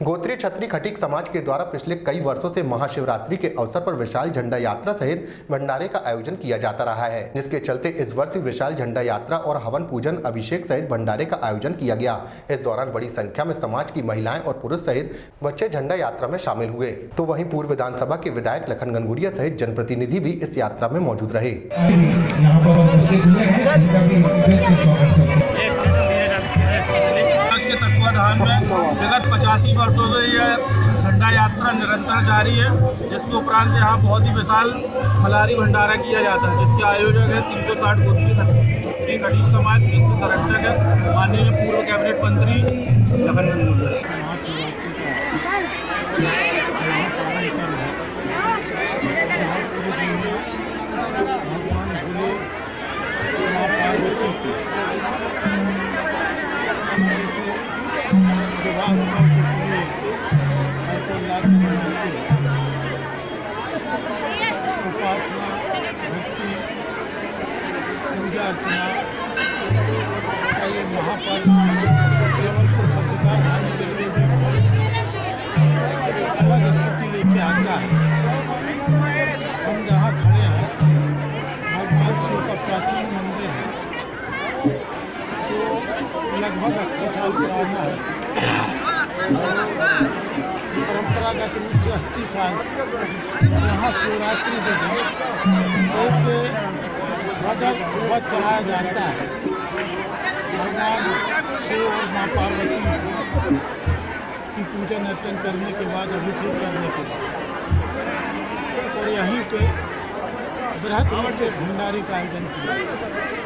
गोत्रीय क्षत्रिय खटीक समाज के द्वारा पिछले कई वर्षों से महाशिवरात्रि के अवसर पर विशाल झंडा यात्रा सहित भंडारे का आयोजन किया जाता रहा है, जिसके चलते इस वर्ष विशाल झंडा यात्रा और हवन पूजन अभिषेक सहित भंडारे का आयोजन किया गया। इस दौरान बड़ी संख्या में समाज की महिलाएं और पुरुष सहित बच्चे झंडा यात्रा में शामिल हुए, तो वहीं पूर्व विधानसभा के विधायक लखन घनघोरिया सहित जनप्रतिनिधि भी इस यात्रा में मौजूद रहे। तत्वाधान में विगत 85 वर्षों से यह झंडा यात्रा निरंतर जारी है, जिसके उपरांत यहाँ बहुत ही विशाल मल्हारी भंडारा किया जाता है, जिसके आयोजक है 360 गोत्रीय खटीक समाज, जिसके संरक्षक है माननीय पूर्व कैबिनेट मंत्री लखन घनघोरिया। पूजा अर्चना का ये महापर्व जबलपुर खंडकार खाने के लिए भी अलग स्थिति लेके आता है। हम जहाँ खड़े हैं भगवान शिव का प्राचीन मंदिर है, जो लगभग 80 साल पुराना है। परंपरागत रूप से 80 साल यहाँ शिवरात्रि के दिन ध्वज चढ़ाया जाता है भगवान शिव और माँ पार्वती की पूजन अर्चन करने के बाद, अभिषेक करने के बाद, और यहीं पे बृहद रूप से भंडारे का आयोजन किया।